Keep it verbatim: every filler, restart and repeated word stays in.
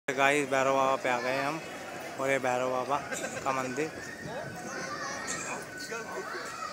Guys Bhairav बाबा पे आ गए हम और ये भैरव बाबा का मंदिर।